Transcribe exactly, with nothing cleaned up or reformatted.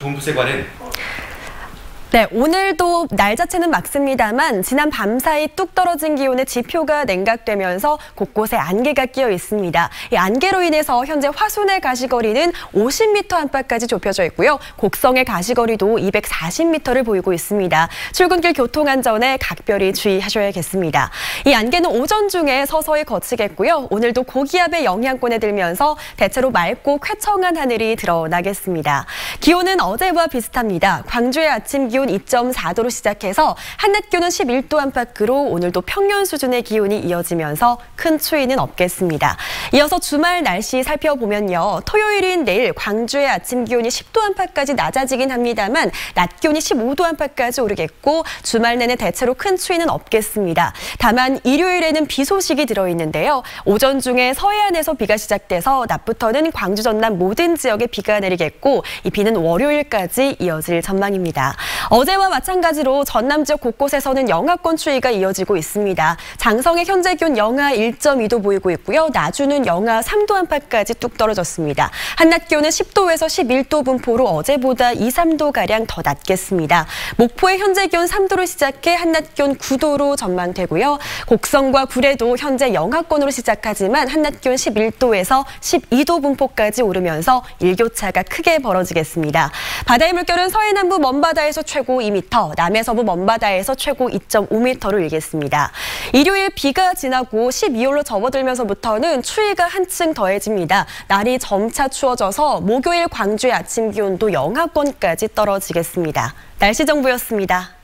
동부세관은 네, 오늘도 날 자체는 맑습니다만 지난 밤사이 뚝 떨어진 기온의 지표가 냉각되면서 곳곳에 안개가 끼어 있습니다. 이 안개로 인해서 현재 화순의 가시거리는 오십 미터 안팎까지 좁혀져 있고요. 곡성의 가시거리도 이백사십 미터를 보이고 있습니다. 출근길 교통안전에 각별히 주의하셔야겠습니다. 이 안개는 오전 중에 서서히 거치겠고요. 오늘도 고기압의 영향권에 들면서 대체로 맑고 쾌청한 하늘이 드러나겠습니다. 기온은 어제와 비슷합니다. 광주의 아침 기온 이 점 사 도로 시작해서 한낮 기온은 십일 도 안팎으로 오늘도 평년 수준의 기온이 이어지면서 큰 추위는 없겠습니다. 이어서 주말 날씨 살펴보면요. 토요일인 내일 광주의 아침 기온이 십 도 안팎까지 낮아지긴 합니다만 낮 기온이 십오 도 안팎까지 오르겠고 주말 내내 대체로 큰 추위는 없겠습니다. 다만 일요일에는 비 소식이 들어있는데요. 오전 중에 서해안에서 비가 시작돼서 낮부터는 광주 전남 모든 지역에 비가 내리겠고 이 비는 월요일까지 이어질 전망입니다. 어제와 마찬가지로 전남 지역 곳곳에서는 영하권 추위가 이어지고 있습니다. 장성의 현재 기온 영하 일 점 이 도 보이고 있고요. 나주는 영하 삼 도 안팎까지 뚝 떨어졌습니다. 한낮 기온은 십 도에서 십일 도 분포로 어제보다 이, 삼 도가량 더 낮겠습니다. 목포의 현재 기온 삼 도로 시작해 한낮 기온 구 도로 전망되고요. 곡성과 구례도 현재 영하권으로 시작하지만 한낮 기온 십일 도에서 십이 도 분포까지 오르면서 일교차가 크게 벌어지겠습니다. 바다의 물결은 서해남부 먼바다에서 최고 이 미터, 남해서부 먼바다에서 최고 이 점 오 미터를 일겠습니다. 일요일 비가 지나고 십이월로 접어들면서부터는 추위가 한층 더해집니다. 날이 점차 추워져서 목요일 광주의 아침 기온도 영하권까지 떨어지겠습니다. 날씨 정보였습니다.